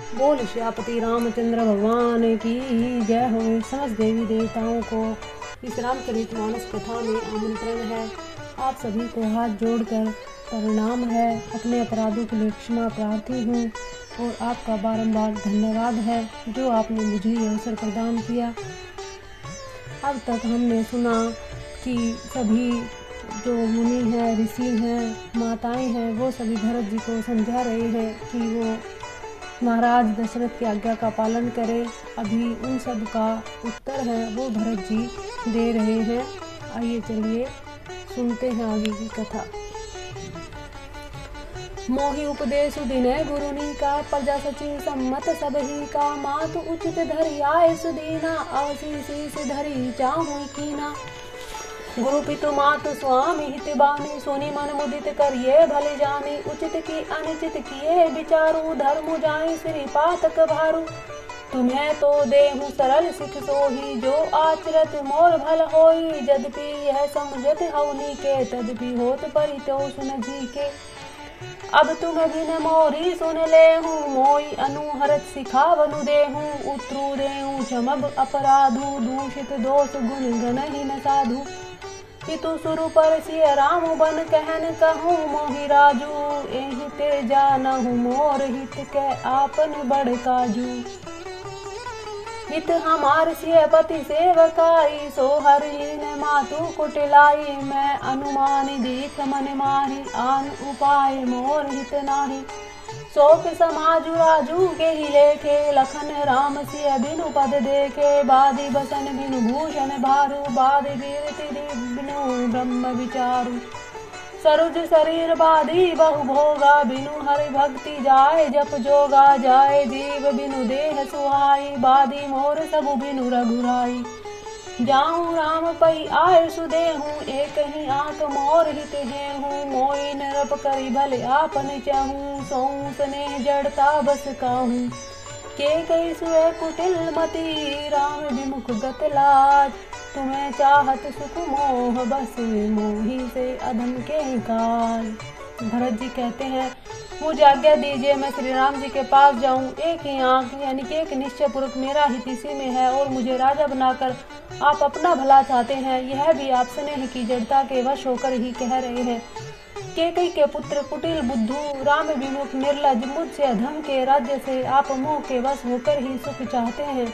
बोल श्यापति रामचंद्र भगवान की जय हो। समस्त देवी देवताओं को इस रामचरितमानस कथा में आमंत्रण है। आप सभी को हाथ जोड़कर प्रणाम है। अपने अपराधों के लिए क्षमा प्रार्थी हूँ और आपका बारंबार धन्यवाद है जो आपने मुझे ये अवसर प्रदान किया। अब तक हमने सुना कि सभी जो मुनि हैं, ऋषि हैं, माताएं हैं, वो सभी भरत जी को समझा रहे हैं कि वो महाराज दशरथ की आज्ञा का पालन करें। अभी उन सब का उत्तर है वो भरत जी दे रहे हैं। आइए चलिए सुनते हैं आगे की कथा। मोहि उपदेश दिने गुरुनी का, प्रजा सचिव सम्मत सब ही का। मातु उचित धरि आए सुदीना, अवशीष धरि चाहु कीना। गुरु पितु मातु स्वामी हित बानी, सुनि मन मुदित करिए भले जानी। उचित की अनुचित किए विचारु, धर्म जाई श्री पातक भारू। तुम्हें तो देहु सरल सिख सोही, जो आचरत मोर भल होई। यद्यपि यह समझत हवनी के, तदपि होत परितोष न जी के। अब तुम बिन मोरी सुन लेहु, मोई अनुहरत सिखावनु देहु। उत्रु देहु क्षमब अपराधु, दूषित दोष गुण गणहीन साधु। पितु सुरु पर सिय राम बन कहन कहूँ, मोहि राजू एहि ते जानहु। मोर हित के आपन बड़ काजू। हित हमार सिय पति सेवकाई, सो हर लीन मातु कुटिलाई। मैं अनुमान दीख मन माही, आन उपाय मोर हित नाही। शोक समाजु राजू के ही लेखे, लखन राम सिय बिनु पद देखे। बादी बसन बिनु भूषण भारू, बादी कीर्ति बिनु ब्रह्म विचारु। सरुज शरीर बादी बहु भोगा, बिनु हरि भक्ति जाय जप जोगा। जाय जीव बिनु देह सुहाई, बादी मोर सबु बिनु रघुराई। जाऊं राम पई आय सुदेहूं, एक ही आंख मोर हित हेहूं। मोई नरप करी भले आपन चाहूं, सोऊं स्नेह जड़ता बस काहूं। के कई सुए कुटिल मती, राम विमुख गत लाज। तुम्हें चाहत सुख मोह, बस मोही से अधम के काज। भरत जी कहते हैं, मुझे आज्ञा दीजिए मैं श्री राम जी के पास जाऊं। एक ही आंख यानी कि एक निश्चय पूर्वक मेरा हित इसी में है और मुझे राजा बनाकर आप अपना भला चाहते हैं। यह भी आप स्नेह की जड़ता के वश होकर ही कह रहे हैं। केकई के पुत्र कुटिल बुद्धू, राम विमुख निर्लज, मुझसे अधम के राज्य से आप मोह के वश होकर ही सुख चाहते हैं।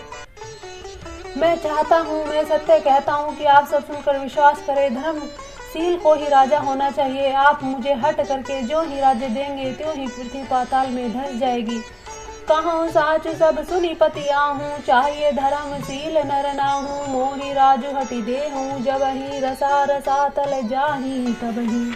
मैं चाहता हूँ, मैं सत्य कहता हूँ कि आप सब सुनकर विश्वास करें। धर्मशील को ही राजा होना चाहिए। आप मुझे हट करके जो ही राज्य देंगे त्यों ही पृथ्वी पाताल में धस जाएगी। कहूँ साच सब सुनी पति आहूँ, चाहिए धर्मशील नर नाहूँ। मोहि राजु हटि देहूँ, जब ही रसा रसा तल जाही तब ही।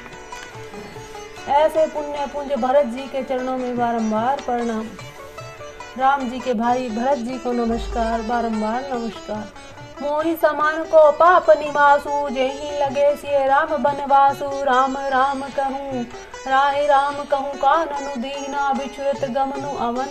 ऐसे पुण्य पुंज भरत जी के चरणों में बारंबार प्रणाम। राम जी के भाई भरत जी को नमस्कार, बारंबार नमस्कार। मोहि समान को पाप निवासु, जेहि लगे सिय राम बनवासु। राम राम कहूँ राय राम कहूँ, काननु दीना। बिछुरत गमनु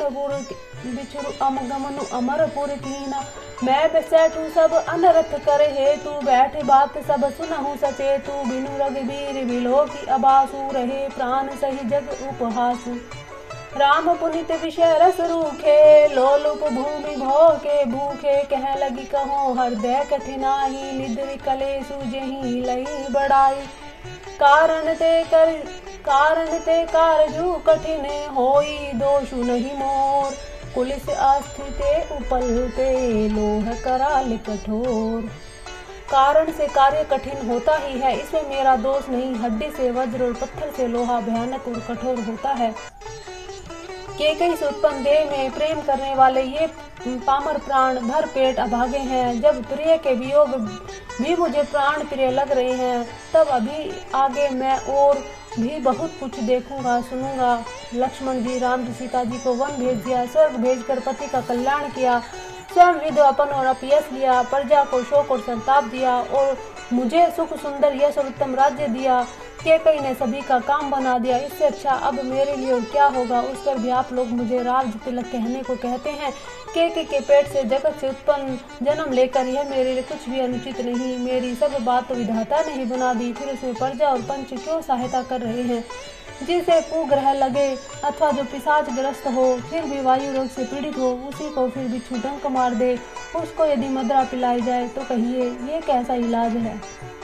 गमनु अमरपुर कीना। मैं बैठू सब अनरथ करे हेतु, बैठे बात सब सुनहु सचेतु। बिनु रघुबीर बिलोकी अबासु, रहे प्राण सही जग उपहासु। राम पुनित विषय रस रूखे, लोलुप भूमि भोके भूखे। कह लगी कहो हृदय कठिनाई, निद्र कलेसु जेहि लई बड़ाई। कारण ते कारजु कठिन होई, दोषु नहीं मोर। पुलिस आस्थिते उपलते, लोह कराल कठोर। कारण से कार्य कठिन होता ही है, इसमें मेरा दोष नहीं। हड्डी से वज्र और पत्थर से लोहा भयानक और कठोर होता है। केकई से उत्पन्न देह में प्रेम करने वाले ये पामर प्राण भर पेट अभागे हैं। जब प्रिय के वियोग भी मुझे प्राण प्रिय लग रहे हैं, तब अभी आगे मैं और भी बहुत कुछ देखूंगा सुनूंगा। लक्ष्मण जी राम जी सीता जी को वन भेज दिया, स्वर्ग भेजकर पति का कल्याण किया, स्वयं विद्वापन और अपयश लिया, प्रजा को शोक और संताप दिया और मुझे सुख सुंदर यश और उत्तम राज्य दिया। कैकेयी ने सभी का काम बना दिया, इससे अच्छा अब मेरे लिए क्या होगा। उस पर भी आप लोग मुझे राज तिलक कहने को कहते हैं। कैकेयी के पेट से जगत से उत्पन्न जन्म लेकर यह मेरे लिए कुछ भी अनुचित नहीं। मेरी सब बात तो विधाता ने ही बना दी, फिर उसमें प्रजा और पंच क्यों सहायता कर रहे हैं। जिसे कुग्रह लगे अथवा जो पिशाच ग्रस्त हो, फिर भी वायु रोग से पीड़ित हो, उसी को फिर भी छुडंक मार दे, उसको यदि मदरा पिलाई जाए तो कहिए ये कैसा इलाज है।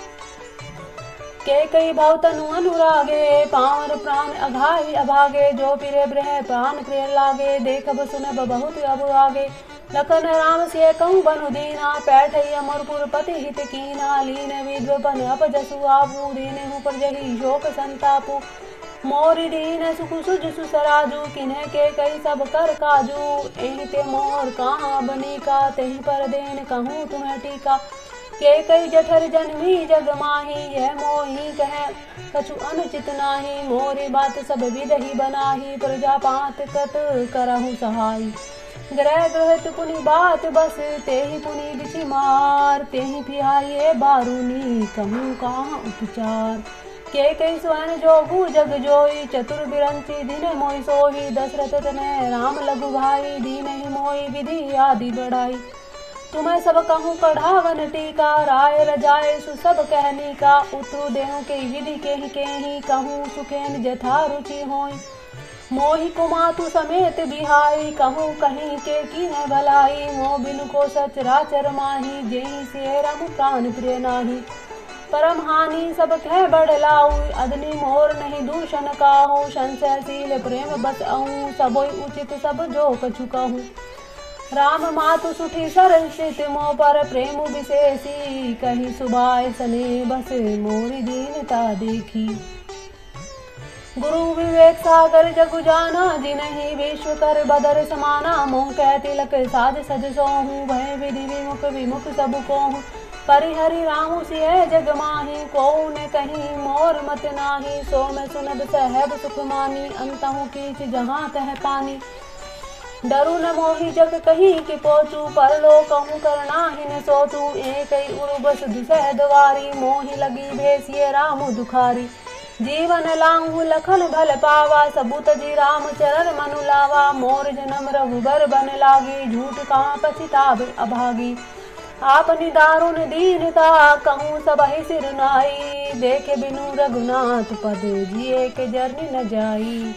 कैकेयी भाव तनु अनुरागे, पावन प्राण अघाई अभागे, जो पिरे ब्रह प्राण प्रिय लागे, देखब सुनब बहुत अब आगे। लखन राम से कहूँ बनु दीना, पैठई अमरपुर पति हित कीना, लीन विद्वपन अपजसु आपू, दीने हूँ प्रजहि शोक संतापू। मोरी दीन सुख सुज सुसराजू, किन्ह कैकेयी सब कर काजू, एहि ते मोर कहाँ बनी का, तेहि पर देन कहूँ तुम्हें टीका। कैकेयी जठर जन्मी जग माही, यह मोही कहे कछु अनुचित नाही, मोरी बात सब विदहि बनाही, प्रजापात कत करहु सहाय। ग्रह ग्रहित पुनि बात बस, तेहि पुनि बिछि मार, तेहि पिहाइए बारूनी, कहूँ कहाँ उपचार। कैकेयी स्वयं जोगु जग जोई, चतुर बिरंची दिन मोहि सोही, दशरथ तनय राम लघु भाई, दीन ही मोहि विधि आदि बढ़ाई। तुम्हें सब कहूँ कढ़ावन टीका, राय रजाए सु सब कहनी का, उतरु देहु के विधि के ही कहूँ, सुखेन जथा रुचि होई। मोहि कुमातु समेत बिहाई, कहूँ कहीं के की न भलाई, मोह बिनु को सचराचर माही, जेहि से रम प्राण प्रिय नाही। परम हानि सब कह बढ़ लाऊ, अदनी मोर नहीं दूषण काहू, संशयशील प्रेम बस आहूँ, सबोई उचित सब जो कछु कहूँ। राम मातु सुठी सरसित मोह पर प्रेम विशेषी, कहीं सुबाय सने बस मोरी दीनता देखी। गुरु विवेक सागर जगु जाना, जिनहि विश्व कर बदर समाना, मोह कह तिलक साज सज सोहूँ, भय विधि विमुख विमुख सब कोहूँ। परिहरि रामु सिय जग माही, कोउ न कहीं मोर मत नाही, सो मैं सुनब सहब सुख मानी, अंतहु कीच जहाँ तह पानी। डरू न मोहि जग कहीं कि पोचू, परलो कहूँ करना ही न सोचू, एकई उर्बस दुसह द्वारी, मोहि लगी भेसिए रामु दुखारी। जीवन लांघु लखन भल पावा, सबूत जी राम चरण मनु लावा, मोर जन्म रघुबर बन लागी, झूठ कहाँ पछिताब अभागी। आपनी दारुण दीनता कहूँ सबहि सिर नाई, देखे बिनु रघुनाथ पद जिए के जरनी न जाई।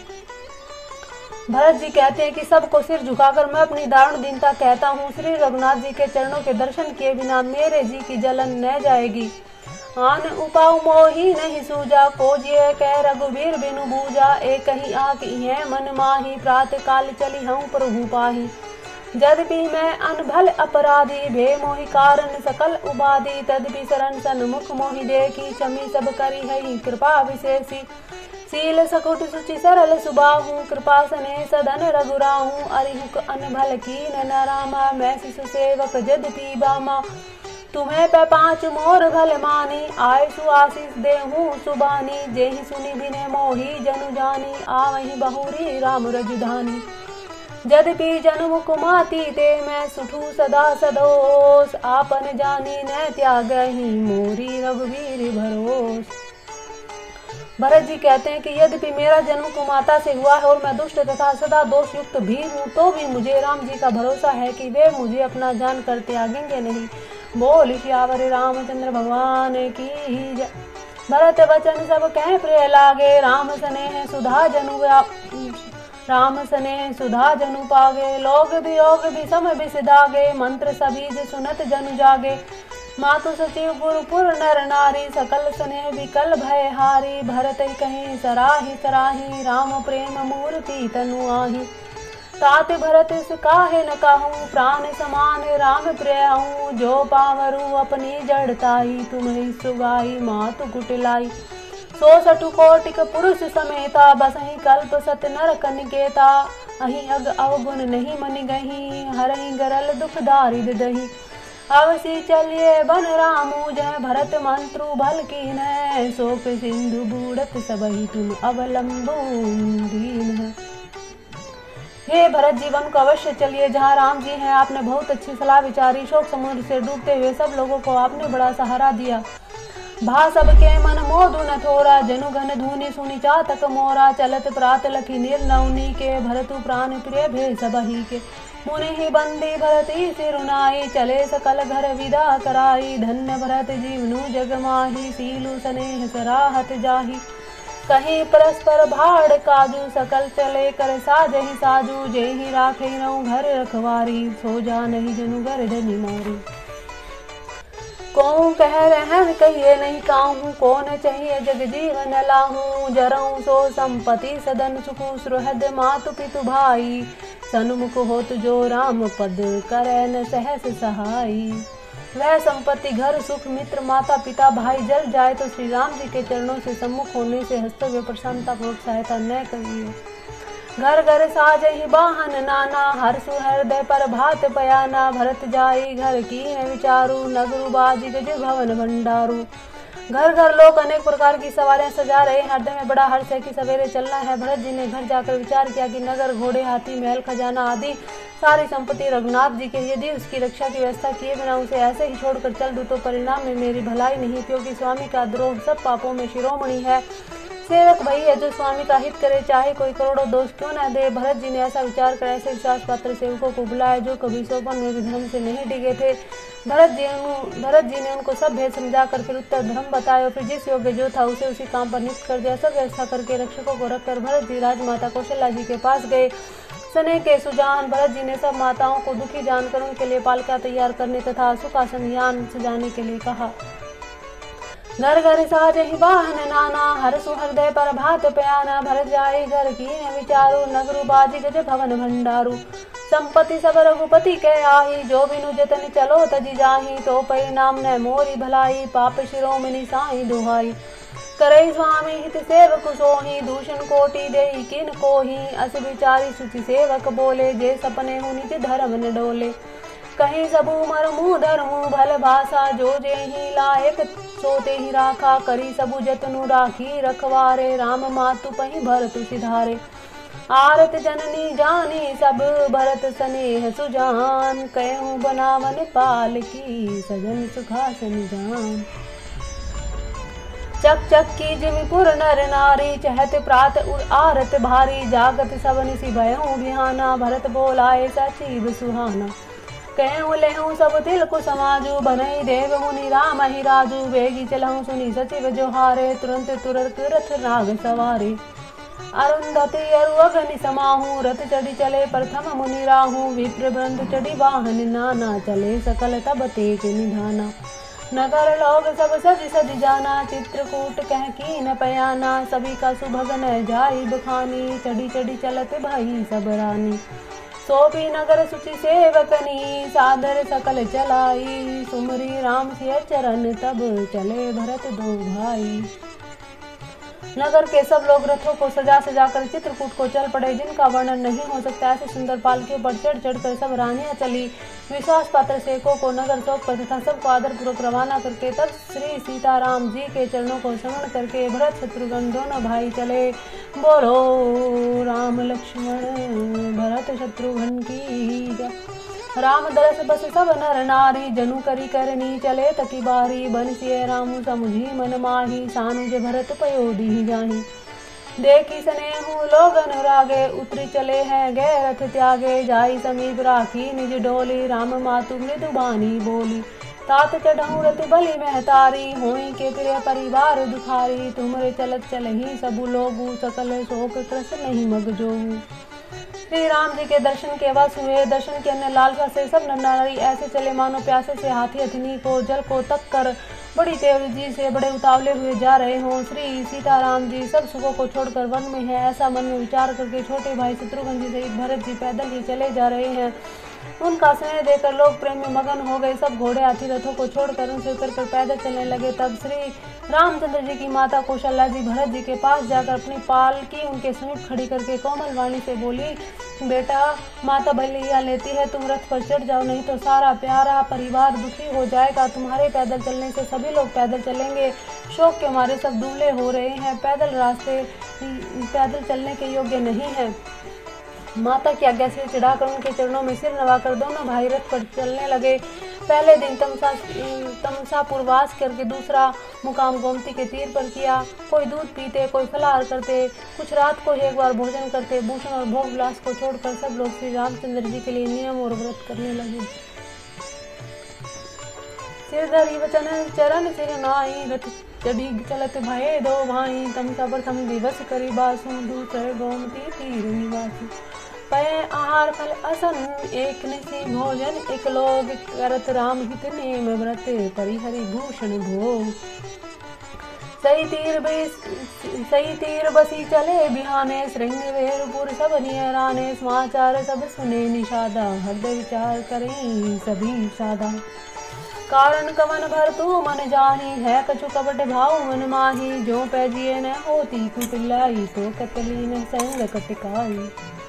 भरत जी कहते हैं कि सबको सिर झुकाकर मैं अपनी दारुण दीनता कहता हूँ, श्री रघुनाथ जी के चरणों के दर्शन किए बिना मेरे जी की जलन न जाएगी। आन उपाऊ मोही नहीं सूझा, खोजिए कह रघुवीर बिनु बूझा, एक ही आँखि है मन माही, प्रातः काल चली हूँ प्रभु पाही। यद्यपि मैं अनभल अपराधी, भे मोहि कारण सकल उपाधि, तद्यपि शरण सन्मुख मोहि देखी, क्षमी सब करी है कृपा विशेषी। सील सकुट सुचि सरल सुबाहू, कृपा सने सदन रघुराहू, अरिहुक अनभल कीन न रामा, मैं शिशु सेवक यद्यपि बामा। तुम्हें पे पाँच मोर भल मानी, आय सु आशीष देहूँ सुबानी, जेहि सुनि बिने मोहि जनु जानी, आवहि बहुरी राम रजुधानी। यद्यपि जन्म कुमाती ते मैं सुठू सदा सदोष, आपन जानी न त्यागहि मोरी रघुवीर भरोस। भरत जी कहते हैं कि यद्यपि मेरा जन्म कुमाता से हुआ है और मैं दुष्ट तथा सदा दोष युक्त भी हूँ, तो भी मुझे राम जी का भरोसा है कि वे मुझे अपना जान कर त्यागेंगे नहीं। बोल सियावर रामचंद्र भगवान की जय। भरत वचन सब कह प्रिय लागे, राम स्नेह सुधा जनु राम स्नेह सुधा जनु पागे, लोग वियोग विषम विष दागे, मंत्र सभी सुनत जनु जागे। मातु सचिव गुरुपुर नर नारी, सकल स्नेह विकल भय हारी, भरत कहीं सराही सराही, राम प्रेम मूर्ति तनु आही। तात भरत काहे न कहूँ, प्राण समान राम प्रिय हूँ, जो पावरु अपनी जड़ताई, तुम्हें सुगाई मातु कुटिलाई। 100 कोटिक पुरुष समेता, बसहि कल्प सत नर कनिकेता, अहि अग अवगुण नहीं मनि गही, हरहि गरल दुख दारिद दही। अवसी चलिए बन रामू, जय भरत मंत्रु भल कीन, शोक सिंधु बूढ़त सबहि तुम अवलंबु दीन है। हे भरत जी, वन को अवश्य चलिए जहाँ राम जी हैं। आपने बहुत अच्छी सलाह विचारी, शोक समुद्र से डूबते हुए सब लोगों को आपने बड़ा सहारा दिया। भा सबके मन मोदु न थोरा, जनु घन धूनि सुनि चातक मोरा। चलत प्रात लखी निर्नौनी के, भरतु प्राण प्रिय भे सबही के। मुनि ही बंदी भरती सिरुनाई, चले सकल घर विदा कराई। धन्य भरत जीवनु जग माही, सीलु स्नेह सराहत जाही। कहीं परस्पर भाड़ काजू, सकल चले कर साजहि साजू। जेहि राखे नौ घर रखवारी, सो जा नहीं जनु घर धनी मारी। कौन कह रहन कहिए नहीं काहू, कौन चाहिए जग जीवन लाहू। जरऊ सो संपत्ति सदन सुखु, सुहृद मातु पितु भाई। सन्मुख होत जो राम पद, करे न सहस सहाई। वह संपत्ति घर सुख मित्र माता पिता भाई जल जाए तो श्री राम जी के चरणों से सम्मुख होने से हंसते हुए प्रसन्नता पूर्वक सहायता न करिए। घर घर साजहि बाहन नाना, हर्षु हृदय पर भात पयाना। भरत जाई घर की न विचारू, नगरु बाजी गज भवन भंडारू। घर घर लोग अनेक प्रकार की सवारियां सजा रहे हैं। हृदय में बड़ा हर्ष है कि सवेरे चलना है। भरत जी ने घर जाकर विचार किया कि नगर घोड़े हाथी महल खजाना आदि सारी संपत्ति रघुनाथ जी के, यदि उसकी रक्षा की व्यवस्था किए बिना उसे ऐसे ही छोड़कर चल दूं तो परिणाम में मेरी भलाई नहीं, क्योंकि स्वामी का द्रोह सब पापों में शिरोमणि है। सेवक वही है जो स्वामी का हित करे, चाहे कोई करोड़ों दोष क्यों न दे। भरत जी ने ऐसा विचार कर ऐसे विश्वास पात्र सेवकों को बुलाया जो कभी सोपन में भी धर्म से नहीं डिगे थे। भरत जी ने उनको सब भेद समझाकर फिर उत्तर धर्म बताया। फिर जिस योग्य जो था उसे उसी काम पर नियुक्त कर दिया। सब व्यवस्था करके रक्षकों को रखकर भरत जी राजमाता कौशल्या जी के पास गए। स्नेह के सुजान भरत जी ने सब माताओं को दुखी जानकर उनके लिए पालिका तैयार करने तथा सुखासन यान सजाने के लिए कहा। घर घर साजहि बाहन नाना, हर्षु हृदय पर भात पयाना। भरत जाई घर की न विचारू, नगरु बाजी गज भवन भंडारू। संपत्ति सब रघुपति के आही, जो बिनु जतन चलो तजी जाही। तो परिणाम न मोरी भलाई, पाप शिरोमणि साई दुहाई। करे स्वामी हित सेवक सोही, दूषण कोटि देई किन कोही। अस विचारी सुचि सेवक बोले, जे सपने हूँ निज धर्म न डोले। कहीं सबू मरमू धर्मू भल भाषा, जो जेहि लायक सोते ही राखा। करी सबू जतनु राखी रखवारे, राम मातु पहि भरतु सिधारे। आरत जननी जानी सब, भरत स्नेह सुजान। कहूँ बनावन पाल की, सजन सुखासन जान। चक चक की जिमिपुर नर नारी, चहत प्रात आरत भारी। जागत सब निसी भयहूँ बिहाना, भरत बोलाए सचिव सुहाना। कहूँ लेहूँ सब दिल को समाजू, बनई देव मुनि राम ही राजू। बेगी चलहूँ सुनी सचिव जोहारे, तुरंत तुरत रथ नाग सवारे। अरुंधति अरु अग्नि समाहूँ, रथ चढ़ी चले प्रथम मुनि राहू। विप्र बंधु चढ़ी वाहन नाना, चले सकल तब तेज निधाना। नगर लोग सब सज सज जाना, चित्रकूट कह की न पयाना। सभी का सुभगन जाई बखानी, चढ़ी चढ़ी चलत भाई सब रानी। सोपी नगर सुचि सेवकनी, सादर सकल चलाई। सुमरी राम सिय चरण, तब चले भरत दो भाई। नगर के सब लोग रथों को सजा सजा कर चित्रकूट को चल पड़े, जिनका वर्णन नहीं हो सकता। ऐसे सुंदर पालकियों पर चढ़ चढ़ कर सब रानियां चली। विश्वास पात्र सेवकों को नगर सौंप कर तथा सबको आदर पूर्वक रवाना करके तब श्री सीताराम जी के चरणों को स्मरण करके भरत शत्रुघ्न दोनों भाई चले। बोलो राम लक्ष्मण भरत शत्रुघ्न की जय। राम दरस बस सब नर नारी, जनु करी करनी चले तकी बारी। बंसिय रामु समुझी मन माही, सानुज भरत पयोधी जाही। देखी स्नेहु लोग अनुरागे, उतरी चले हैं गए रथ त्यागे। जाई समीप राखी निज डोली, राम मातु मृदु बानी बोली। तात चढ़ऊ रति बलि महतारी, होई के प्रिय परिवार दुखारी। तुमरे चलत चलही सबु लोगु, सकल शोक त्रस नहीं मग जोगु। श्री राम जी के दर्शन के वश हुए। दर्शन के अन्य लालसा से सब नर नारी ऐसे चले मानो प्यासे से हाथी हथिनी को जल को तक कर बड़ी तेजी से बड़े उतावले हुए जा रहे हों। श्री सीताराम जी सब सुखों को छोड़कर वन में है, ऐसा मन में विचार करके छोटे भाई शत्रुघ्न जी सहित भरत जी पैदल ही चले जा रहे हैं। उनका स्नेह देकर लोग प्रेम में मगन हो गए। सब घोड़े हाथी रथों को छोड़कर उनसे उतरकर पैदल चलने लगे। तब श्री रामचंद्र जी की माता कौशल्या जी भरत जी के पास जाकर अपनी पालकी उनके समीप खड़ी करके कोमल वाणी से बोली, बेटा माता बलिया लेती है, तुम रथ पर चढ़ जाओ, नहीं तो सारा प्यारा परिवार दुखी हो जाएगा। तुम्हारे पैदल चलने से सभी लोग पैदल चलेंगे। शोक के मारे सब दुबले हो रहे हैं, पैदल रास्ते पैदल चलने के योग्य नहीं है। माता की आज्ञा से चढ़ाकर उनके चरणों में सिर नवाकर दोनों भाई रथ पर चलने लगे। पहले दिन तमसा पूर्वास करके दूसरा मुकाम गोमती के तीर पर किया। कोई दूध पीते, कोई फलाहार करते, कुछ रात को एक बार भोजन करते। भूषण और भोग विलास को छोड़कर सब लोग श्री रामचंद्र जी के लिए नियम और व्रत करने लगे। सिर धरी वचन चरण सिर नाई, रथ चढ़ी चलत भये दो भाई। तमसा प्रथम दिवस करी बासु, दूसरे गोमती तीर निवासु। पय आहार फल असन, एक निसी भोजन, एक लोग करत राम हित नेम व्रत, परिहरि भूषण भोग। सही तीर बसी चले बिहाने, श्रृंगवेरपुर सब नियराने। समाचार सब सुने निषादा, हृदय विचार करें सभी सादा। कारण कवन भर तू मन जाही, है कछु कपट भाव मन माही। जो पैजिए न होती कुटिलाई, तो कतली न संग कटकाई।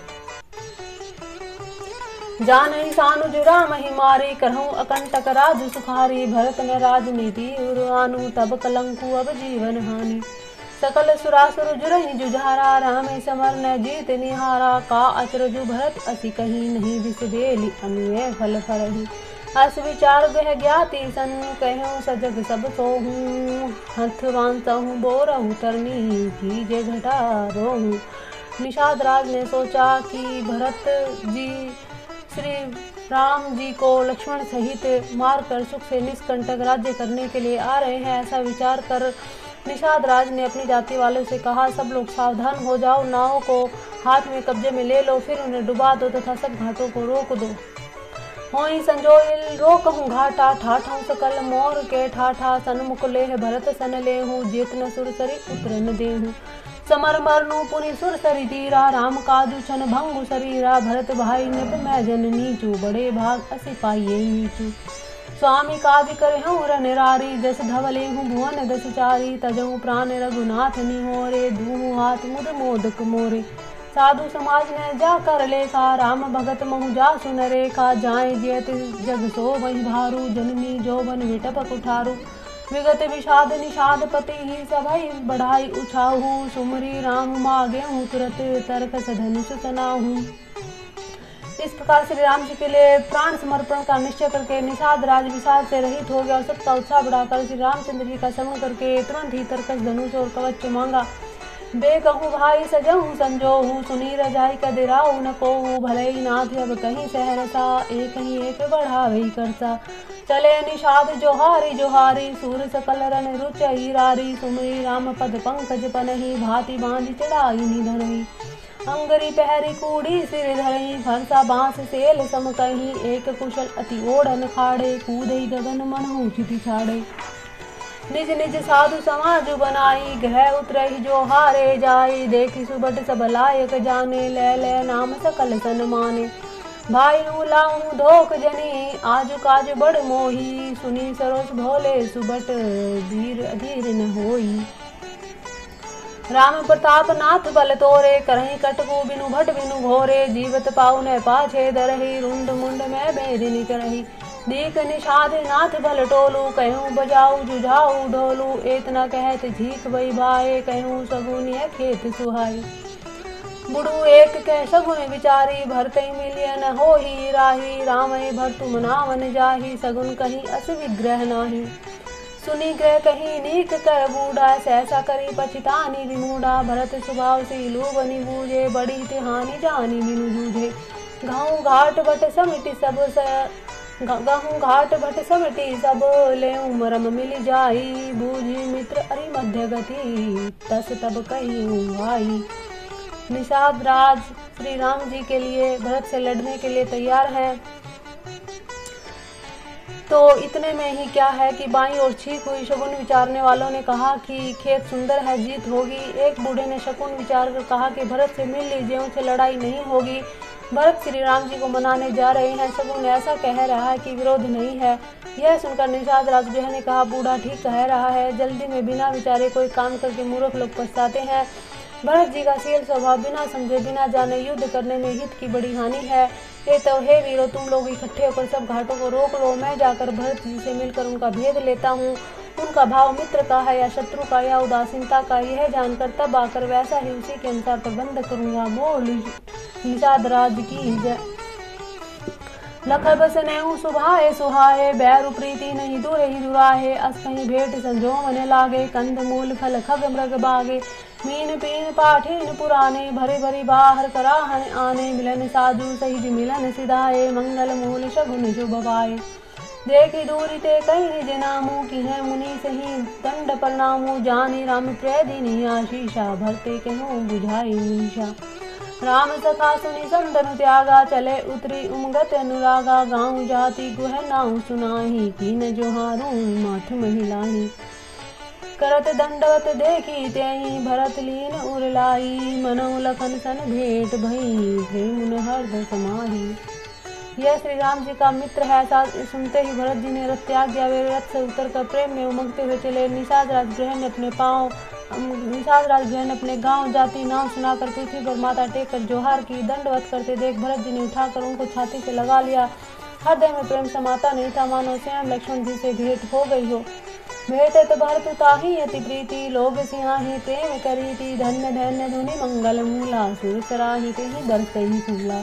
जानहि सानुज राम ही मारी, करहूँ अकंटक राज सुखारी। भरत न राजनीति उर्वानु, तब कलंकु अब जीवन हानि। सकल सुरासुर जुरहि जुझारा, राम समर न जीत निहारा। का अचरजु भरत असी कहीं, नहीं विसबेली अन्य फल फरहि। अस विचार गह ज्ञाति सन, कहूँ सजग सब सोहूँ। हथ बांधहूँ बोरहूँ तरनी, कीजे घटा रोहूँ। निषाद राज ने सोचा कि भरत जी श्री राम जी को लक्ष्मण सहित मारकर सुख से निष्कंटक राज्य करने के लिए आ रहे हैं। ऐसा विचार कर निषाद राज ने अपनी जाति वालों से कहा, सब लोग सावधान हो जाओ, नावों को हाथ में कब्जे में ले लो, फिर उन्हें डुबा दो तथा सब घाटों को रोक दो। होई संजोइल रोकहूँ घाटा, ठाठों सकल मोर के ठाठा। सन्मुख लेह भरत सन लेहूँ, जेत न सुरसरी उतरन देहूँ। समर मरनु पुनि सुरसरी तीरा, राम काजु छन भंगु शरीरा। भरत भाई नभ मैं जन नीचू, बड़े भाग असी पाइये नीचू। स्वामी काज करे हूँ रनिरारी, जस धवले हूँ भुवन दस चारी। तजहूँ प्राण रघुनाथ निहोरे, दूहूँ हाथ मुद मोदक मोरे। साधु समाज ने जा कर लेखा, राम भगत महु जा सुन रेखा। जाए जेत जग सो वही भारू, जननी जोबन विटप कुठारू। विगत विषाद निषाद पति ही, सभई बढ़ाई उछाहू। सुमरी राम मागे हूँ तुरत, तरकस धनुष सनाहू। इस प्रकार श्री राम जी के लिए प्राण समर्पण का निश्चय करके निषाद राज विषाद से रहित हो गया और सबका उत्साह बढ़ाकर श्री रामचंद्र जी का स्मरण करके तुरंत ही तरकस धनुष और कवच मांगा। बे कहूँ भाई सजहूँ संजोहूँ, सुनी रजाई कदिराऊ न कोहूँ। भले ही नाथ अब कहीं सहरसा, एक ही एक बढ़ावे करसा। चले निषाद जोहारी जोहारी, सूर सकल रन रुचि रारी। सुमरी राम पद पंकज पनहि, भांति बांध चढ़ाई निधनहि। अंगरी पहरी कूड़ी सिर धरई, फरसा बांस सेल सम कहीं। एक कुशल अति ओढ़न खाड़े, कूदई गगन मनहु क्षिति छाड़े। निज निज साधु समाज बनाई, गृह उतरहि जो हारे जाई। देखी सुबट सब लायक जाने, ले नाम सकल सन माने। भाई लाऊं धोख जनी, आजु काज बड़ मोही। सुनी सरोस भोले सुबट, धीर अधीर न होई। राम प्रताप नाथ बल तोरे, करही कटकु बिनु भट बिनु घोरे। जीवत पाऊ न पाछे दरही, रुंड मुंड में बेदिनी करही। दीक निषाद नाथ बल टोलू, कहूँ बजाऊ जुझाऊ ढोलू। एतना कहत झीक बई भाए, कहूँ सगुनिय खेत सुहाई। बुढ़ू एक कह सगुन विचारी, भरतई मिलिय न होही राही। रामय भरतु मनावन जाही, सगुन कहीं अस विग्रह नाही। सुनी ग्रह कहीं नीक कर बूढ़ा, सहसा करी पछितानी विमूढ़ा। भरत स्वभाव से लूबनि बूझे, बड़ी तिहानी जानी बिनु जूझे। घाऊ घाट बट समिति सब गहूँ घाट भट समटी सब, लेऊं मरम मिल जाई। बूझी मित्र अरि मध्य गति, तस तब कहीं आई। निषाद राज श्री राम जी के लिए भरत से लड़ने के लिए तैयार है। तो इतने में ही क्या है कि बाईं ओर छींक हुई। शकुन विचारने वालों ने कहा कि खेत सुंदर है, जीत होगी। एक बूढ़े ने शकुन विचार कर कहा कि भरत से मिल लीजिए, उनसे लड़ाई नहीं होगी। भरत श्री राम जी को मनाने जा रहे हैं। शकुन ऐसा कह रहा है कि विरोध नहीं है। यह सुनकर निषाद राज ने कहा, बूढ़ा ठीक कह रहा है। जल्दी में बिना विचारे कोई काम करके मूर्ख लोग पछताते हैं। भरत जी का शील स्वभाव बिना समझे बिना जाने युद्ध करने में हित की बड़ी हानि है। ये तो हे वीरों, तुम लोग इकट्ठे होकर सब घाटों को रोक लो। मैं जाकर भरत जी से मिलकर उनका भेद लेता हूँ। उनका भाव मित्र का है या शत्रु का या उदासीनता का, यह जानकर तब आकर वैसा ही उसी के अनुसार प्रबंध करूंगा। बोल निषाद राज की जय। लखब स्नेहु सुभाए सुहाए, बैरु प्रीति नहीं दूरे ही दुराहे। अस कहीं भेंट संजो मन लागे, कंद मूल फल खग मृग बागे। मीन पीन पाठीन पुराने, भरी भरी बाहर कराहन आने। मिलन साजू सहिज मिलन सिधाए, मंगल मूल शगुन शुभ पाए। देखी दूरी ते कहीं निज नामू, की है मुनि सही दंड प्रणामू। जानी राम प्रिय दीनी आशीषा, भरते कहूँ बुझाई मुनीषा। राम सखा सुनी संतनु त्यागा, चले उतरी उमगत अनुरागा। गाँव जाति गुह नाऊ सुनाही, कीन जोहारू माथ महिलाही। करत दंडवत देखी तेहि, भरत लीन उरलाई। मनौ लखन सन भेंट भई, प्रेम हृदय समाही। यह श्री राम जी का मित्र है। ऐसा सुनते ही भरत जी ने रथ त्याग दिया। वे रथ से उतर कर प्रेम में उमगते हुए चले। निषाद राजगृह ने अपने गांव जाति नाम सुनाकर पृथ्वी पर माथा टेक कर जोहार की। दंडवत करते देख भरत जी ने उठाकर उनको छाती से लगा लिया। हृदय में प्रेम समाता नहीं था, मानो स्वयं लक्ष्मण जी से भेंट हो गई हो। भेंटे तो भरत ताही अति प्रीति, लोग सिंहाही प्रेम करी थी। धन्य धन्य धुनि मंगल मूला, सुर सराही ते ही दर्श ही फूला।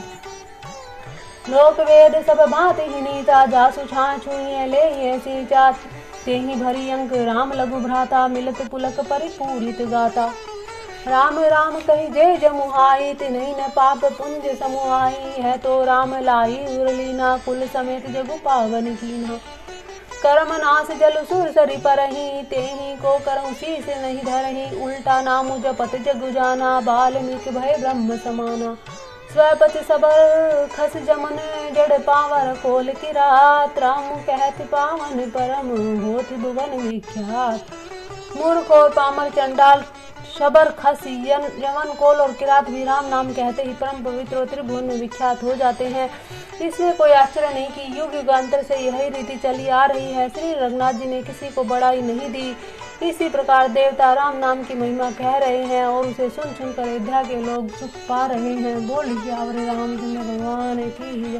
लोक वेद सब भांति ही नीता, जासु छाँ छुए ले ऐसी चात। तेहि भरी अंक राम लघु भ्राता, मिलत पुलक परिपूरित गाता। राम राम कही जय जमुहाई, तिन्हि न पाप पुंज समुहाई। है तो राम लाई उरलीना, कुल समेत जगु पावन कीना। कर्म नाश जल सुर सरि परही, तेहि को करहु शीस नहीं धरही। उल्टा नामु जपत जगु जाना, बाल्मीकि भय ब्रह्म समाना। स्वपति सबर खस जमन, जड़ पावर कोल की रात। राम कहत पावन परम, होत भुवन विख्यात। मूर्ख और पामर चंडाल शबर खस यमन कोल और किरात भी राम नाम कहते ही परम पवित्र और त्रिभुवन में विख्यात हो जाते हैं। इसमें कोई आश्चर्य नहीं कि युग युगांतर से यही रीति चली आ रही है। श्री रघुनाथ जी ने किसी को बड़ाई नहीं दी। इसी प्रकार देवता राम नाम की महिमा कह रहे हैं और उसे सुन सुनकर अयोध्या के लोग सुख पा रहे हैं। बोलिए आवरे रामचंद्र भगवान की।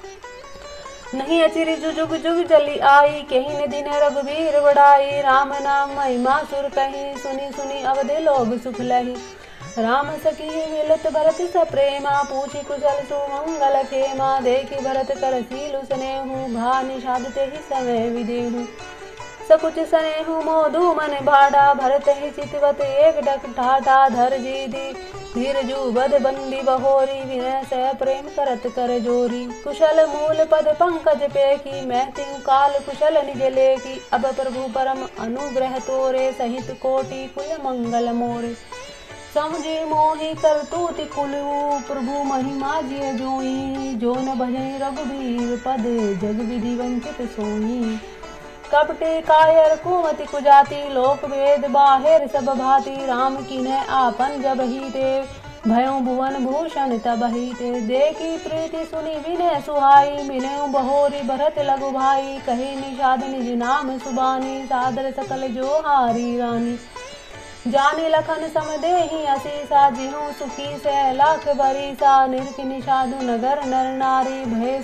नहीं अचिरी जुग जुग चली आई, कहीं न दिन रघुवीर बढ़ाई। राम नाम महिमा सुर कहीं, सुनी सुनी अवधि लोग सुख लही। राम सखी मिलत भरत सप्रेमा, पूछी कुशल सुमंगल खेमा। देखी भरत कर सीलु स्नेहु, भा निषाद ते ही समय विदेहु। सकुच स्नेहु मोदु मन भाड़ा, भरत ही चितवत एक डक ठाठा। धर जी दी धीरजु बद बंदी बहोरी, विनय से प्रेम करत कर जोरी। कुशल मूल पद पंकज पेखी, मैं तिहु काल कुशल निज लेखी। अब प्रभु परम अनुग्रह तोरे, सहित कोटि कुल मंगल मोरे। समझी मोहि करतूति कुलु, प्रभु महिमा जिय जोई। जो न भजै रघुबीर पद, जग विधि वंचित सोई। कपटे कायर कुमति कुजाति, लोक वेद बाहिर सब भांति। राम कीन्ह आपन जब ही ते, भयों भुवन भूषण तब ही ते। देखी प्रीति सुनी विनय सुहाई, मिलेऊ बहोरी भरत लघु भाई। कही निषाद निज नाम सुबानी, सादर सकल जोहारी रानी। जाने लखन सम देहि असीसा, जिहु सुखी से लाख बरीसा। निरखि निषादु नगर नर नारी, भय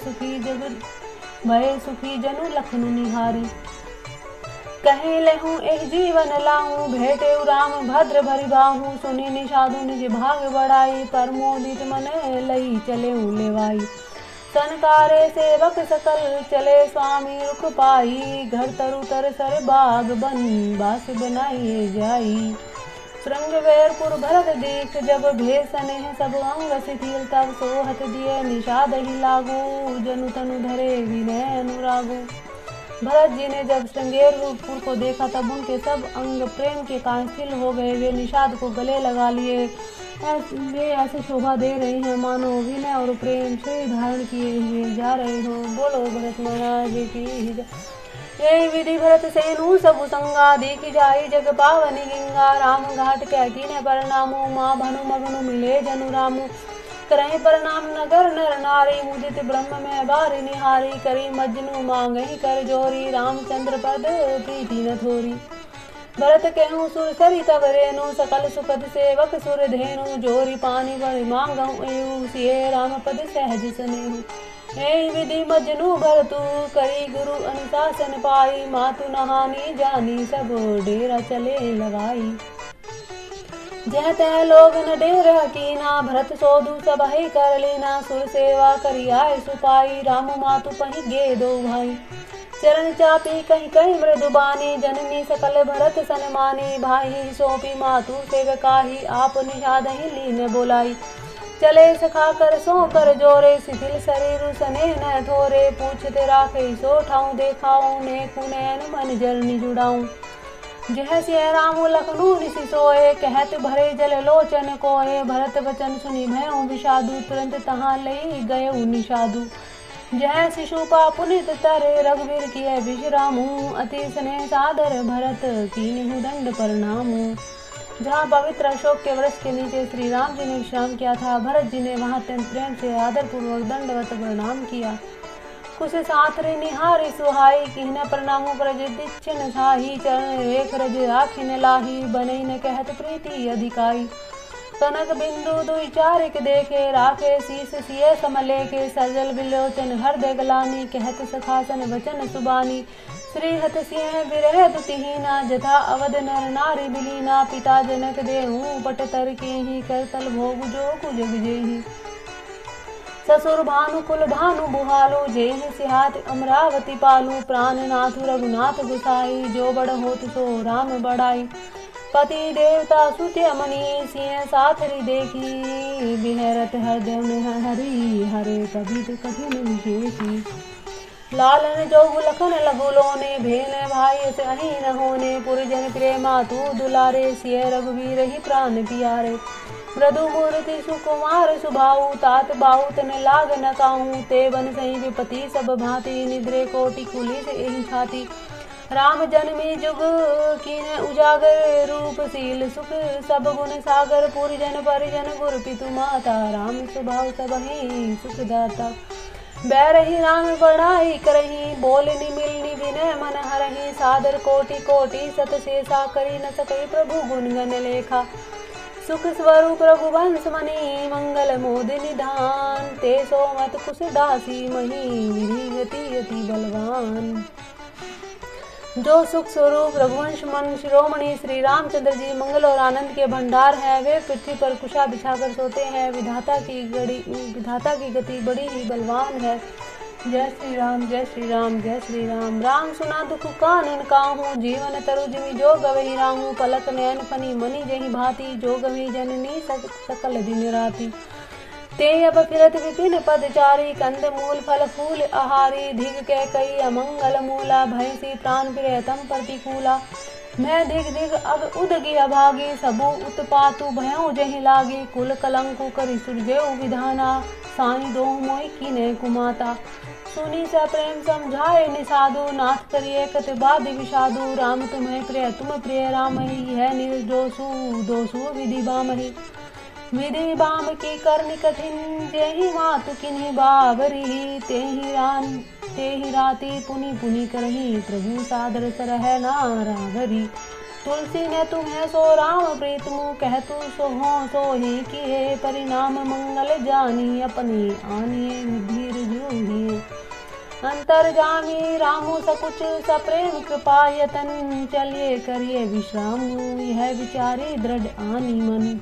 सुखी जनु लखनु निहारी। कहीं लेहूं एक जीवन लाहूं, भेटे राम भद्र भरि बाहूं। सुनी निषादु निज भाग बढ़ाई, प्रमोदित मन लई चले लेवाई। सनकारे सेवक सकल, चले स्वामी रुख पाई। घर तरु तर सर बाग बन, बास बनाइए जाई। श्रृंगवेरपुर भरत दीख, जब भेसने सब अंग शिथिल। तब सोहत दिए निषाद ही लागू, जनु तनु धरे विनय अनुरागू। भरत जी ने जब श्रृंगेरपुर को देखा तब उनके सब अंग प्रेम के कारण स्थिर हो गए। वे निषाद को गले लगा लिए। वे ऐसे शोभा दे रहे हैं मानो विनय और प्रेम से धारण किए हुए जा रहे हो। बोलो भरत महाराज की। यही विधि भरत सेनु सब संगा, देखी जाई जग पावनी गंगा। राम घाट कह कीन्ह प्रणामु, माँ भनु मगनु मिले जनु रामु। करहि प्रणाम नगर नर नारी, मुदित ब्रह्म में बारी निहारी। करी मजनु मांगहि कर जोरी, रामचंद्र पद प्रीति न थोरी। भरत कहूँ सुर सरि तब रेनु, सकल सुखद सेवक सुर धेनु। जोरी पानी बड़ि मांगहु एहु, सिए राम पद सहज स्नेहु। एहि विधि मजनु भरतु, करी गुरु अनुशासन पाई। मातु नहानी जानी सब डेरा चले लगाई। जह तह लोग न डेर हकीना, भरत सोधु सब ही कर लेना। सुर सेवा करी आए सुपाई, राम मातु पही गे दो भाई। चरण चापी कहीं कहीं मृदुबानी, जननी सकल भरत सनमानी। भाई सौंपी मातु सेवकाही, आप निषाद ही लीन बोलाई। चले सखा कर सो कर जोरे, शिथिल शरीर सने न ठोरे। पूछते राखे सो ठाऊं, देखाऊं ने कुनैन मन जरनी जुड़ाऊं। जह सिय राम लखनू निसि सोए, कहत भरे जल लोचन कोए। भरत वचन सुनि भयउ विषादु, तुरंत तहाँ लई गयउ निषादु। जह शिशुपा पुनित तरे, रघुवीर किए विश्रामु। अति स्नेह सादर भरत, कीन्हु दंड प्रणामु। जहाँ पवित्र अशोक के वृक्ष के नीचे श्री राम जी ने विश्राम किया था, भरत जी ने वहां अत्यंत प्रेम से आदर पूर्वक दंडवत प्रणाम किया। कुछ साथरे निहारी सुहाई, किन्ह प्रणामु प्रजदिच्छन साही। चरण रेख रज राखिन लाही, बनई न कहत प्रीति अधिकाई। कनक बिंदु दुई चारिक देखे, राखे शीस सिय समले के। सजल बिलोचन हृदय गलानी, कहत सखासन वचन सुबानी। श्रीहत सिंह विरह दुतिहीना, जथा अवध नर नारी बिलीना। पिता जनक देहु पट तर के ही, करतल भोग जो कुजग जेहि। ससुर भानु कुल भानु बुहालु, जेहि सिहात अमरावती पालू। प्राणनाथ रघुनाथ गुसाई, जो बड़ होत सो राम बड़ाई। पति देवता सुत्य मणि, सिंह साथरी देखी। बिहरत हृदय हरि, हरे कभी कठिन विशेषी। लालन जोगु लखन लघु लोने, भेन भाई से अहि न होने। पुरजन प्रिय मातु दुलारे, सिय रघुवीर ही प्राण पियारे। मृदु मूर्ति सुकुमार सुभाऊ, तात बाहु तन लाग न काहू। ते बन सही विपति सब भांति, निद्रे कोटि कुलिस एहि छाती। राम जन्मी जुग कीन उजागर, रूपशील सुख सब गुण सागर। पुरजन परिजन गुरु पितु माता, राम स्वभाव सबहि सुखदाता। बैरही राम बढ़ाई करही, बोलनी मिलनी विनय मन हरही। सादर कोटि कोटि सत शेषा, करी न सकई प्रभु गुण गण लेखा। सुख स्वरूप रघुवंश मणि, मंगल मोद निधान। ते सोमत कुश दासी मही, विधि गति अति बलवान। जो सुख स्वरूप रघुवंश मन शिरोमणि श्री रामचंद्र जी मंगल और आनंद के भंडार है, वे पृथ्वी पर कुशा बिछाकर सोते हैं। विधाता की गति बड़ी ही बलवान है। जय श्री राम जय श्री राम जय श्री राम। राम सुना दुख कानन काहू, जीवन तरु जिमि जो गवहि राहू। पलक नयन फनी मनि जहि भांति, जो गवहि जननी सकल दिन राति। ते अब फिरत विपिन पदचारी, कंद मूल फल फूल आहारी। धिग के कई अमंगल मूला, भयसी प्राण प्रियतम प्रतिकूला। मैं धिग धिग अब उदगी अभागी, सबू उत्पातु भयउ जहि लागी। कुल कलंकु करि सुरजेउ विधाना, साई दोह मोहि कीन्हे कुमाता। सुनी स प्रेम समझाए निसाधु, नाथ करिए कत बाधि विषादु। राम तुम्हें प्रिय तुम प्रिय राम ही, है निर्दोषु दोषु विधि बामहि। विधि बाम की करनी कठिन, जेहि मातु किन्हि बावरी। तेहि राति पुनि पुनि करही, प्रभु सादर सरह नारावरी। तुलसी ने तुम्हें सो राम प्रीतमु, कहतु सोहो सोहि किए। परिणाम मंगल जानी, अपनी आनिए धीर जूहिए। अंतर्जामी रामु सकुच सप्रेम कृपा यतन। चलिए करिए विश्रामु, यह विचारी दृढ़ आनी मन।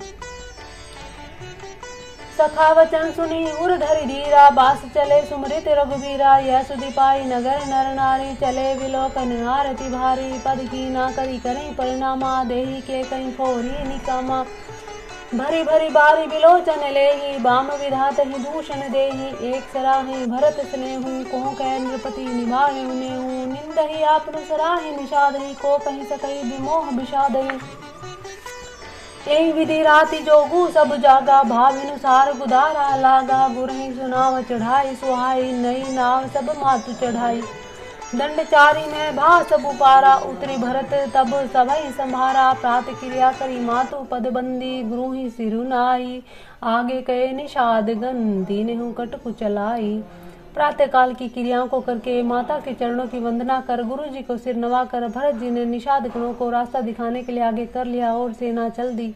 सखा वचन सुनी उर धरि धीरा, बास चले सुमृत रघुबीरा। यह सुधि पाई नगर नर नारी, चले विलोकन आरती भारी। पद कीना करी करें परिणामा, देहि के कहीं फोरी निकामा। भरी भरी बारी बिलोचन लेहि, बाम विधात ही दूषण देहि। एक सराहि भरत स्नेहु, कोह कह नृपति निभाए उनेहु। निंदहि आपनु सराहि निषादहि, को कहि सकई विमोह विषादहि। एहि विधि राति जोगु सब जागा, भावानुसार गुदारा लागा। गुरहि सुनाव चढ़ाई सुहाई, नई नाव सब मातु चढ़ाई। दंडचारी में भा सब उपारा, उतरी भरत तब सबई संभारा। प्रात क्रिया करी मातु पद बंदी, गुरुहि सिरुनाई। आगे कहे निषाद गन, दीनहु कटकु चलाई। प्रातः काल की क्रियाओं को करके माता के चरणों की वंदना कर, गुरु जी को सिर नवा कर, भरत जी ने निषाद गणों को रास्ता दिखाने के लिए आगे कर लिया और सेना चल दी।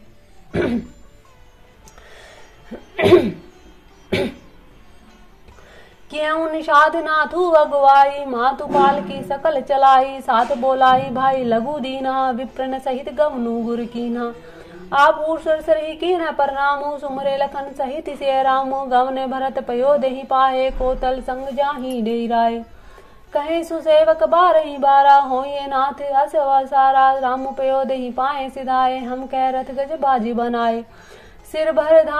क्यों निषाद नाथु अगुवाई, मातु पाल की सकल चलाई। साथ बोलाई भाई लघु दीना, विप्रन सहित गवनु गुर कीना। आप सरसरी की न परनामो सुमरे लखन सहित से रामो गवने भरत पयो देहि पाहे कोतल संग जाहि डेराए कहे सुसेवक बारही बारा होइए नाथ अस सारा राम पयो देहि पाए सिधाए हम कह रथ गज बाजी बनाए सिर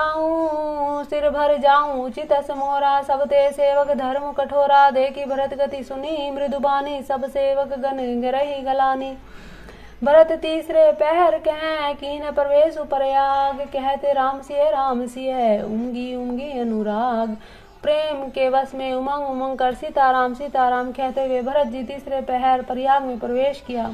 भर जाऊं उचित मोरा सब ते सेवक धर्म कठोरा देखी भरत गति सुनी मृदुबानी सब सेवक गण गरही गलानी भरत तीसरे पहर कह कीन प्रवेश प्रयाग कहते राम सिय उमगी उमगी अनुराग प्रेम के वश में उमंग उमंग कर सीताराम सीताराम कहते हुए भरत जी तीसरे पहर प्रयाग में प्रवेश किया।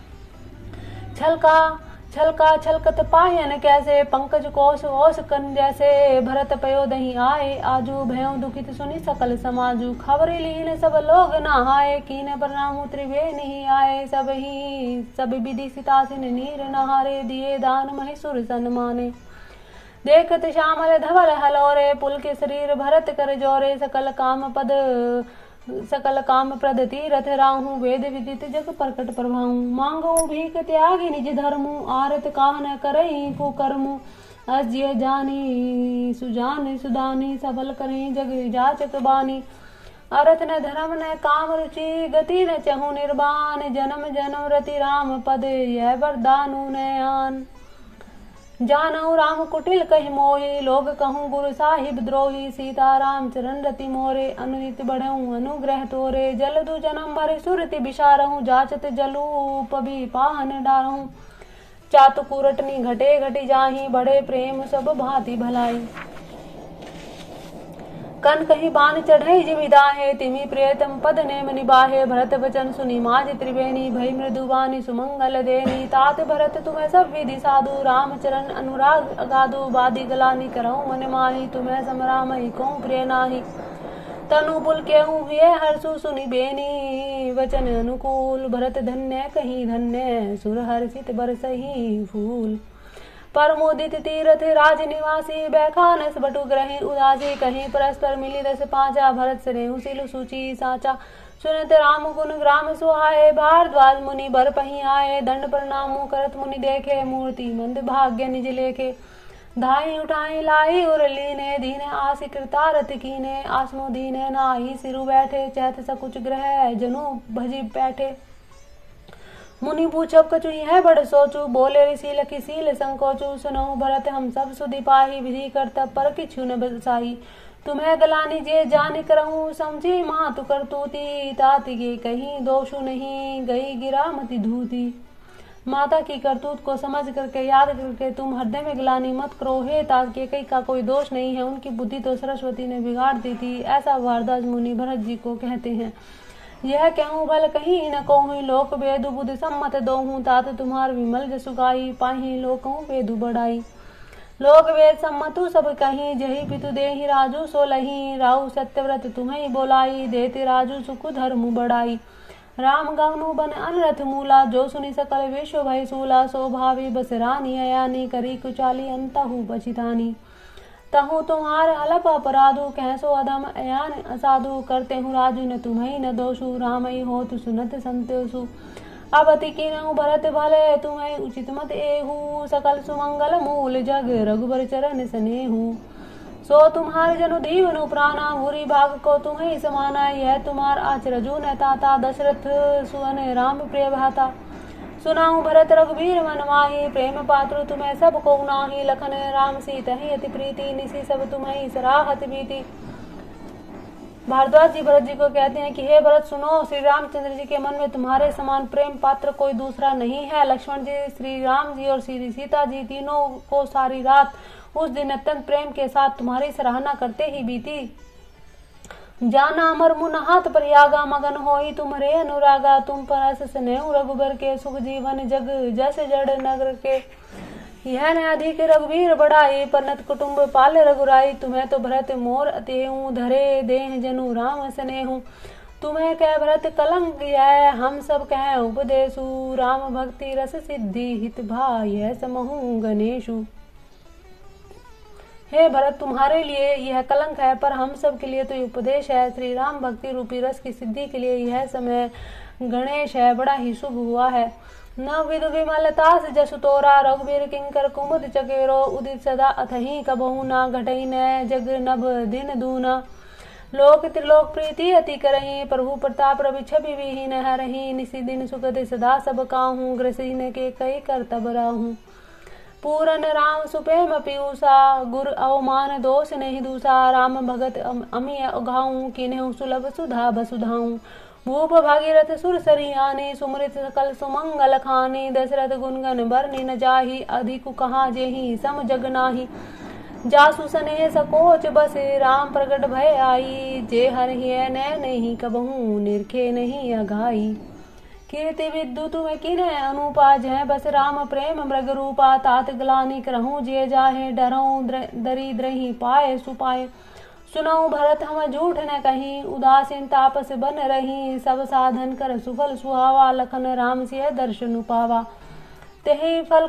छलकत पायन कैसे पंकज कोश ओस कन जैसे भरत पयो दही आए आजू भयों दुखित सुनी सकल समाजू खबरी लीन सब लोग नहाए कीन प्रणाम त्रिवे नहीं आए सब विधि सितासिन नीर नहारे दिए दान महिसुर सन्माने देखत श्यामल धवल हलोरे पुल के शरीर भरत कर जोरे सकल काम प्रद तीरथ राहू वेद विदित जग प्रकट प्रभाऊ मांगो भीख त्यागी निज धर्मु आरत काह न करई को कर्मु अज्य जानी सुजान सुदानी सबल करें जग जाचक बानी अरथ न धर्म न काम रुचि गति न चहु निर्वाण जन्म जन्म रति राम पद यह वरदानु नयान जानऊ राम कुटिल कहि मोहि लोग कहूँ गुरु साहिब द्रोही सीताराम चरण रति मोरे अनुदित बढ़ऊ अनुग्रह तोरे जलदु जन्म भरे सुरति बिसारहूँ जाचत जलूप भी पाहन डारहूँ चातुकुरटनी घटे घटी जाही बड़े प्रेम सब भांति भलाई कन कहीं बान चढ़ई जिमिदाहे तिमी प्रियतम पद नेम निबाहे भरत वचन सुनी माज त्रिवेणी भई मृदुवानी सुमंगल देनी तात भरत तुम्हें सब विधि साधु रामचरण अनुराग अगाधु बादी गलानी करऊँ मन माही तुम्हें समरामही को प्रिय नाही तनु पुल केहूँ हुए हर्षु सुनी बेनी वचन अनुकूल भरत धन्य कहीं धन्य सुर हर्षित बरसही फूल परमोदित तीरथ राज निवासी बैखानस बटु ग्रही उदासी कहीं परस्पर मिली रस पांचा भरत स्नेहु सिलु सूची साचा सुनत राम गुण ग्राम सुहाए भारद्वाज मुनि बर पही आए दंड प्रणामो करत मुनि देखे मूर्ति मंद भाग्य निज लेखे धाई उठाई लाई उर लीने दीने आसी कृतारत कीने आसनो दीने नाही सिरु बैठे चैत सकुच ग्रह जनु भजी बैठे मुनि पूछब कछु है बड़ सोचू बोले ऋषि लखी सील संकोचू सुनहु भरत हम सब सुधि पाही विधि करतब पर किछु न बसाई तुम्हें गलानी जे जान करहूँ समझी मातु करतूती ताति के कहीं दोषु नहीं गई गिरा मति धूती माता की करतूत को समझ करके याद करके तुम हृदय में गलानी मत करो हे ताकि कहीं का कोई दोष नहीं है उनकी बुद्धि तो सरस्वती ने बिगाड़ दी थी ऐसा भारद्वाज मुनि भरत जी को कहते हैं। यह कहूँ भल कहीं न कहूँ लोक वेदु बुद्धि सम्मत दोहूँ तात तुम्हार विमल जसुगाई पाही लोकों वेदु बढ़ाई लोक वेद सम्मतु सब कहीं जही पितु देहि राजू सोलही राहु सत्यव्रत तुम्हें बोलाई देते राजू सुख धर्म बढ़ाई राम गवनु बन अनरथ मूला जो सुनि सकल विश्व भय सूला सो भावी बस रानी अयानी करी कुचाली अंतहु बचितानी तहु तुम्हार अलप अपराधु कैसो अधम अयान असाधु करते हूँ राजू न तुम्हें न दोषु रामई हो तु सुनत संतोषु अब अति कीनहु भरत भले तुम्हें उचित मत एहू सकल सुमंगल मूल जग रघुबर चरण स्नेहू सो तुम्हार जनु दीवनु प्राणा भूरी भाग को तुम्हें समाना यह तुम्हार आचरजू न ताता दशरथ सुवन राम प्रिय भाता सुनाऊ भरत रघुबीर मन माही प्रेम पात्रु तुम्हें सब को नाही लखन राम सीता ही अति प्रीति निसी सब तुम्हें सराहत बीती। भारद्वाज जी भरत जी को कहते हैं कि हे भरत सुनो श्री रामचंद्र जी के मन में तुम्हारे समान प्रेम पात्र कोई दूसरा नहीं है। लक्ष्मण जी श्री राम जी और श्री सीता जी तीनों को सारी रात उस दिन अत्यंत प्रेम के साथ तुम्हारी सराहना करते ही बीती। जाना अमर मुन हाथ पर यागा मगन होई तुम्हारे अनुरागा तुम पर अस स्नेह रघुबर के सुख जीवन जग जस जड़ नगर के यह न अधिक रघुवीर बढ़ाई परनत कुटुम्ब पाल रघुराई तुम्हें तो भरत मोर अतेहू धरे देह जनु राम स्नेहू तुम्हें कह भरत कलंक यह हम सब कह उपदेशु राम भक्ति रस सिद्धि हित भाई समहू गणेशु। हे भरत तुम्हारे लिए यह कलंक है पर हम सब के लिए तो उपदेश है। श्री राम भक्ति रूपी रस की सिद्धि के लिए यह समय गणेश है बड़ा ही शुभ हुआ है। न विदु विमलतास जसु तोरा रघुवीर किंकर कुमुद चकेरो उदित सदा अथहि कबहु न घटई न जग नभ दिन दूना लोक त्रिलोक प्रीति अति करही प्रभु प्रताप रवि छवि विहीन हरही निसी दिन सुखद सदा सब काहू ग्रसीन के कई कर तब राहू पूरन राम सुप्रेम पीयूषा गुर अवमान दोष नहीं दूषा राम भगत अमी उघाऊं किन्हु सुलभ सुधा बसुधाऊं भूप भागीरथ सुर सरियानी सुमृत सकल सुमंगल खानी दशरथ गुणगन बरनी न जाही अधिक कहाँ जेही सम जग नाही जासु स्नेह सकोच बसे राम प्रगट भय आई जे हर हिय नैन नहीं कबहू निरखे नहीं अघाई कीर्ति विद्यु तुम्हें किन्ह अनुपा जय बस राम प्रेम मृग रूपा तात ग्लानि करहूं जे जाहे डरऊं दरिद्रहि पाए सुपाए सुनऊ भरत हम झूठ न कहीं उदासीन तापस बन रही सब साधन कर सुफल सुहावा लखन राम सिय दर्शन पावा तेहि फल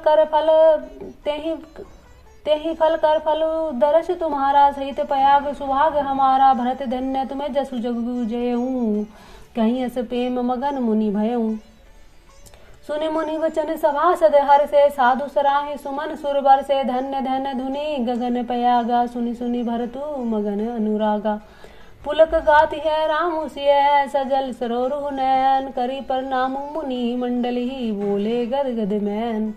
कर फल दर्श तुम्हारा सहित पयाग सुभाग हमारा भरत धन्य तुम्हें जसु जगु जयऊं कहीं अस प्रेम मगन मुनि भयऊं सुनि मुनि वचन सभासद हर से साधु सराहे सुमन सुर बर से धन्य धन्य धुनि गगन पयागा सुनि सुनि भरतु मगन अनुरागा पुलक गाति है राम सिय सजल सरोरु नयन करी प्रणाम मुनि मंडली बोले गद गद मैन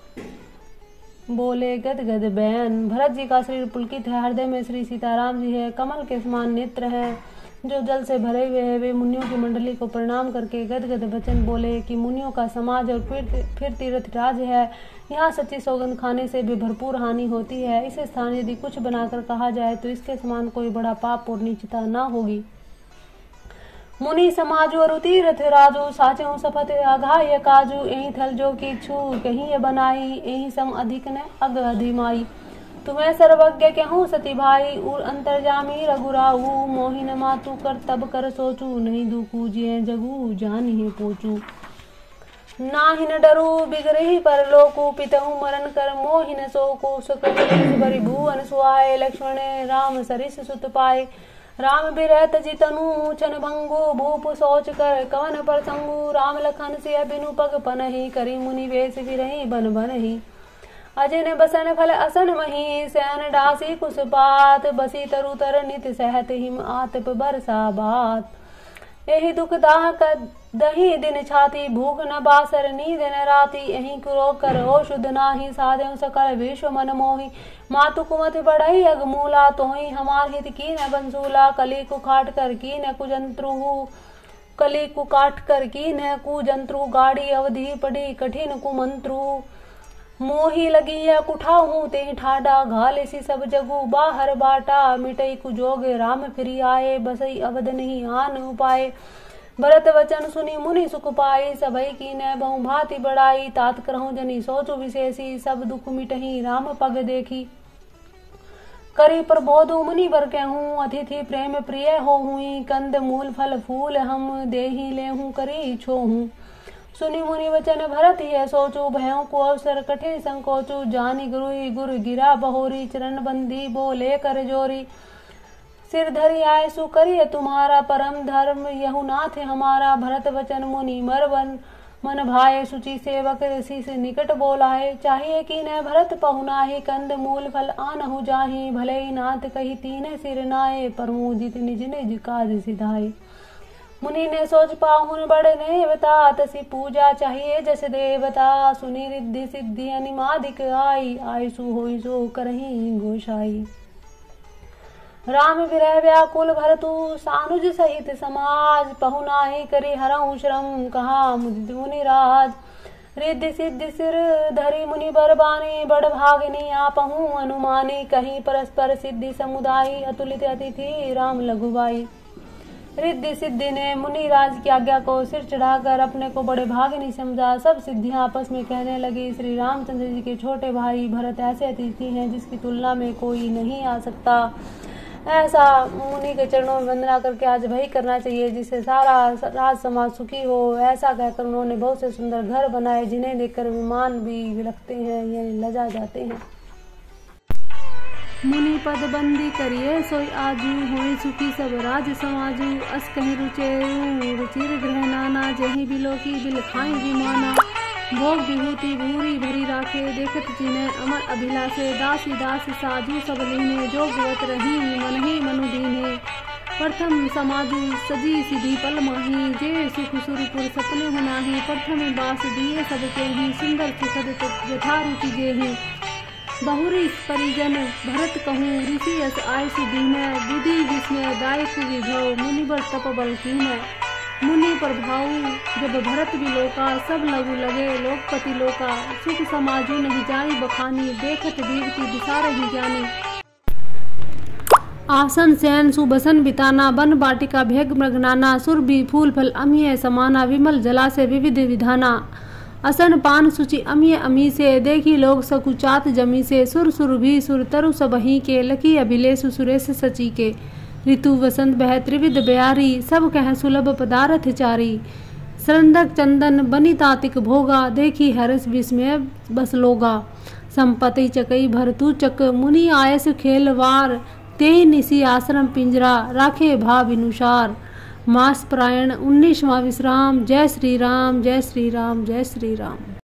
बोले गद गद बैन। भरत जी का शरीर पुलकित है, हृदय में श्री सीताराम जी है, कमल के समान नेत्र है जो जल से भरे हुए हैं। वे मुनियों की मंडली को प्रणाम करके गदगद वचन बोले कि मुनियों का समाज और फिर तीर्थ राज है, यहाँ सच्ची सौगंध खाने से भी भरपूर हानि होती है। इस स्थान यदि कुछ बनाकर कहा जाए तो इसके समान कोई बड़ा पाप और नीचता न होगी। मुनि समाजु और तीर्थ राजू साचु सफत अघाय काजू एहि थल जो की छू कहीं बनाई एहि सम अधिक न अग अधिमाई। तुम्हें सर्वज्ञ कहूँ सती भाई उर अंतर्जामी रघुराऊ मोहिन मातु कर तब कर सोचू नहीं दुखू जिये जगू जान ही पोचू। नाहिन डरू बिगरही पर लोकु पितहु मरण कर मोहिन सोकु सुख बरि भुवन सुहाए लक्ष्मण राम सरिस सुत पाए। राम बिरहत जितनु छन भंगु भूप सोच कर कवन पर संगु राम लखन से बिनु पग पनहि करी मुनि वेश विरही बन बनहि। अजिन बसन फल असन मही सैन डासी कुसपात बसी तरु तर नित सहत हिम आतप बरसा बात। एहि दुख दाह दही दिन छाती भूख न बासर नींद न राती एहि क्रो कर ओ शुद्ध नाही साधे सकल विश्व मन मोहि। मातु कुमति बढ़ई अगमूला तोहि हमार हित की न बंसूला कली को खाट कर की न कुजंत्रु कली को काट कर की न कुजंत्रु गाड़ी अवधि पड़ी कठिन कुमंत्रु। मोही लगी है कुठाऊ ते ठाडा घाले सी सब जगू बाहर बाटा मिटई कुजोग राम फिरी आए बसई अवध नहीं आन उपाय। भरत वचन सुनी मुनि सुख पाई सबई की न बहु भांति बढ़ाई। तात करहु जनी सोचु विशेषी सब दुख मिटही राम पग देखी। करी प्रबोधु मुनि बर कहूँ अतिथि प्रेम प्रिय हो हुई कंद मूल फल फूल हम देही लेहूँ करी छोहूँ। सुनी मुनि वचन भरत है सोचू भयों को अवसर कठिन संकोचू। जानी गुरु गिरा बहोरी चरण बंदी बोले कर जोरी। सिर धरि आए सु करिए तुम्हारा परम धर्म यहु नाथ हमारा। भरत वचन मुनि मरवन मन भाए सुचि सेवक ऋषि से निकट बोलाए। चाहिए कि न भरत पहुनाहि कंद मूल फल आनहु जाहि। भले ही नाथ कही तीन सिर नाये परमु जित निज निज काज सिधाए। मुनि ने सोच पाहुन बड़ नेवता तसी पूजा चाहिए जस देवता। सुनि रिद्धि सिद्धि अनिमादिक आई आयसु होई सो करही गोसाई। राम विरह व्याकुल भरतु सानुज सहित समाज। पहुनाहि करी हरहु श्रम कहा मुनि राज। रिद्धि सिद्धि सिर धरि मुनि बरबानी बड़ भागनी आपहु अनुमानी। कहीं परस्पर सिद्धि समुदायी अतुलित अतिथि राम लघुबाई। रिद्धि सिद्धि ने मुनि राज की आज्ञा को सिर चढ़ाकर अपने को बड़े भागनी समझा। सब सिद्धियां आपस में कहने लगी श्री रामचंद्र जी के छोटे भाई भरत ऐसे अतिथि हैं जिसकी तुलना में कोई नहीं आ सकता। ऐसा मुनि के चरणों में वंदना करके आज वही करना चाहिए जिससे सारा राज समाज सुखी हो। ऐसा कहकर उन्होंने बहुत से सुंदर घर बनाए जिन्हें देखकर विमान भी लगते हैं या लजा जाते हैं। मुनि पद बंदी करिए सोई आजू होई सुखी सब राज समाजू। अस कहीं रुचे रुचिर ग्रह नाना जही बिलो की बिल खाई विमाना। भोग विभूति भूरी भरी राखे, देखत जिने अमर अभिलाषे, दासी दास साधु सब लीने, जोगवत रही मन ही मनु दीने। प्रथम समाजु सजी सिद्धि पल माही, जे सुख सुरपुर सपने हुनाही, प्रथम बास दिए सबके ही, सुंदर सुखद यथा रुचि जेहि। बहुरी परिजन भरत कहूँ, ऋषि यस आयु दीन, विधि विस्मय दायक विभव, मुनिवर तप बल कीन। मुनि प्रभाव जब भरत विलोका, सब लघु लगे लोकपति लोका, सुख समाजु नहीं जाई बखानी, देखत दीवती दिशा रही जानी। आसन शयन सुबसन बिताना, वन बाटिका भेग मृगनाना, सुरभि फूल फल अमीय समाना, विमल जलाशय विविध विधाना। असन पान सुचि अमीय अमी से, देखी लोग सकुचात जमी से, सुर सुर भी सुर तरु सबही के, लकी अभिलेषु सुरेश सची के। ऋतु वसंत बह त्रिविध ब्यारी, सब कह सुलभ पदारथ चारी। सरंदक चंदन बनी तातिक भोगा, देखी हर्ष विस्मय बस लोगा। संपत्ति चकई भरतु चक, मुनि आयस खेलवार, तेहि निसी आश्रम पिंजरा, राखे भाव विनुसार। मास प्रायण 19वां विश्राम। जय श्री राम, जय श्री राम, जय श्री राम।